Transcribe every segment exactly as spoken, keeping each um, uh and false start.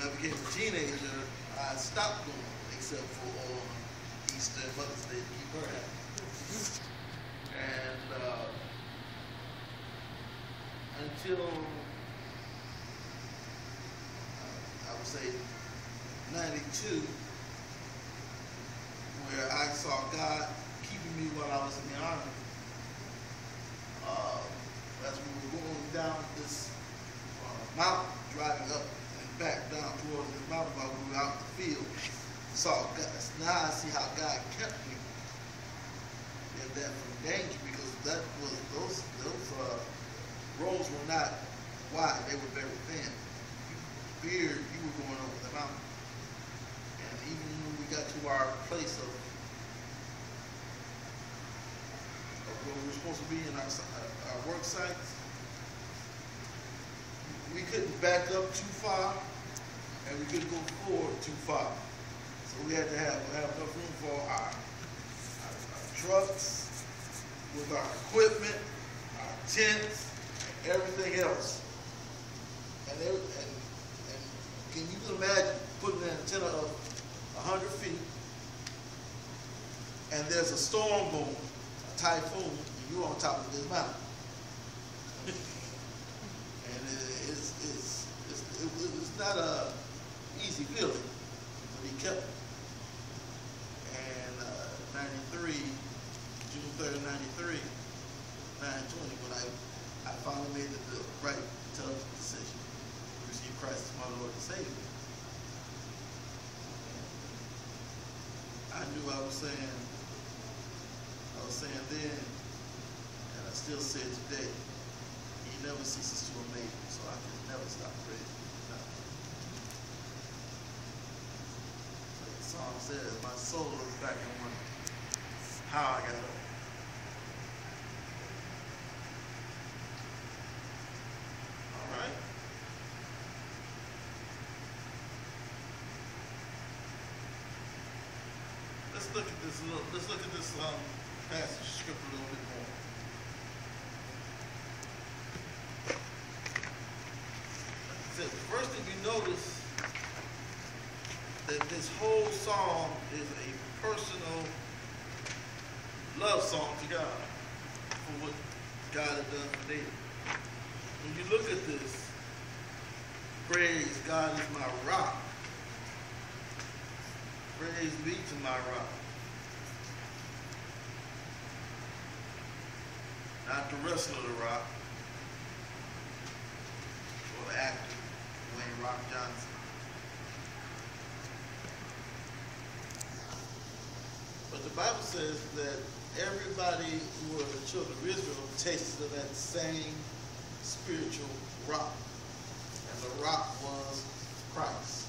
I became a teenager, I stopped going, except for on Easter and Mother's Day to keep her happy. And uh, until uh, I would say ninety-two, where I saw God keeping me while I was in the Army. Uh, as we were going down this uh, mountain, driving up and back down towards this mountain while we were out in the field, saw God. Now I see how God kept me in that from danger, because that was those those uh, roads were not wide; they were very thin. You feared you were going over the mountain, and even when we got to our place of where we were supposed to be in our, our work sites, we couldn't back up too far, and we couldn't go forward too far. So we had to have, have enough room for our, our, our trucks, with our equipment, our tents, and everything else. And, they, and, and can you imagine putting an antenna of one hundred feet, and there's a storm going, typhoon, and you're on top of this mountain. And it, it's, it's, it's, it, it's not a easy feeling, but he kept it. And uh, ninety-three, June third, ninety-three, nine twenty, when I, I finally made the, the right intelligent decision to receive Christ as my Lord and Savior. I knew I was saying, I was saying then, and I still say it today, he never ceases to amaze me, so I can never stop praising him. No. Like the song says, my soul looks back and wonders how I got up. All right. Let's look at this. Let's look at this um, passage of scripture a little bit more. So the first thing you notice that this whole psalm is a personal love song to God for what God has done for David. When you look at this, praise God is my rock. Praise be to my rock. Not the wrestler, the Rock, or the actor, Dwayne Rock Johnson. But the Bible says that everybody who are the children of Israel tasted of that same spiritual rock. And the rock was Christ.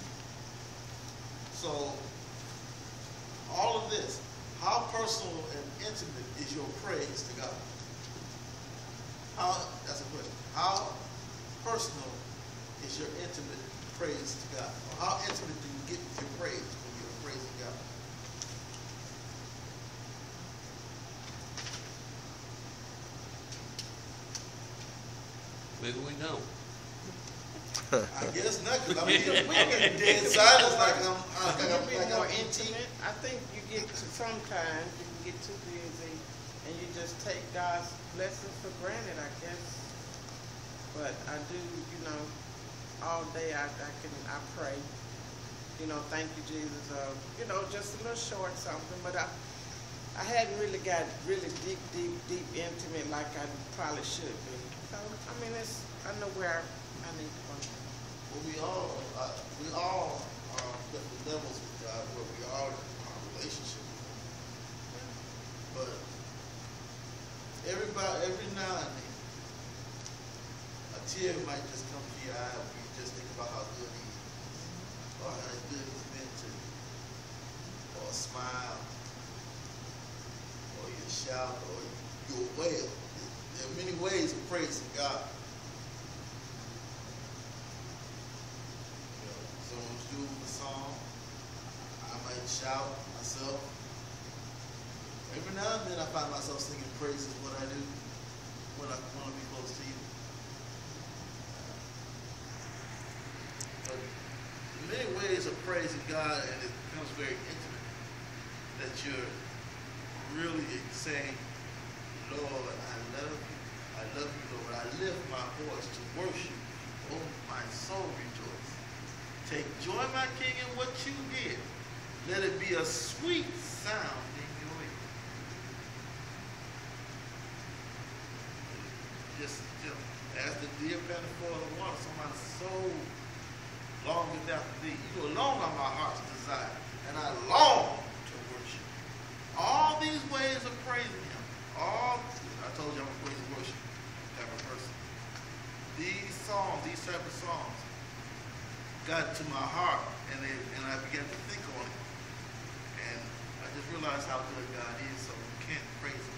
So, all of this, how personal and intimate is your praise to God? How, that's a question. How personal is your intimate praise to God? Or how intimate do you get with your praise when you're praising God? Maybe we don't. I guess not, because I mean, we get dead silence like I'm, like You I'm, be like more I'm intimate. I think you get to sometimes you can get too busy and you just take God's blessings for granted, I guess. But I do, you know, all day I, I can I pray. You know, thank you, Jesus. Uh, you know, just a little short something, but I I hadn't really got really deep, deep, deep intimate like I probably should be. So I mean, it's I know where I need to go. Well, we all, uh, we all are on different levels with God, where we are in our relationship with Him. But everybody, every now and then, a tear might just come to your eye when you just think about how good He is, or how good He's been to you, or a smile, or your shout, or your wail. There are many ways of praising God. Someone's doing the song, I might shout myself. Every now and then I find myself singing praises what I do when I want to be close to you. But many ways of praising God, and it becomes very intimate, that you're really saying, Lord, I love you. I love you, Lord. I lift my voice to worship you. Oh, my soul rejoice. Take joy, my King, in what you did. Let it be a sweet sound in your ear. Just, just as the deer panted for the water, so my soul longeth after thee. You alone are my heart's desire, and I long to worship. All these ways of praising him, all, I told you I'm a praise and worship type of person. These songs, these type of songs, got to my heart, and they, and I began to think on it. And I just realized how good God is, so we can't praise him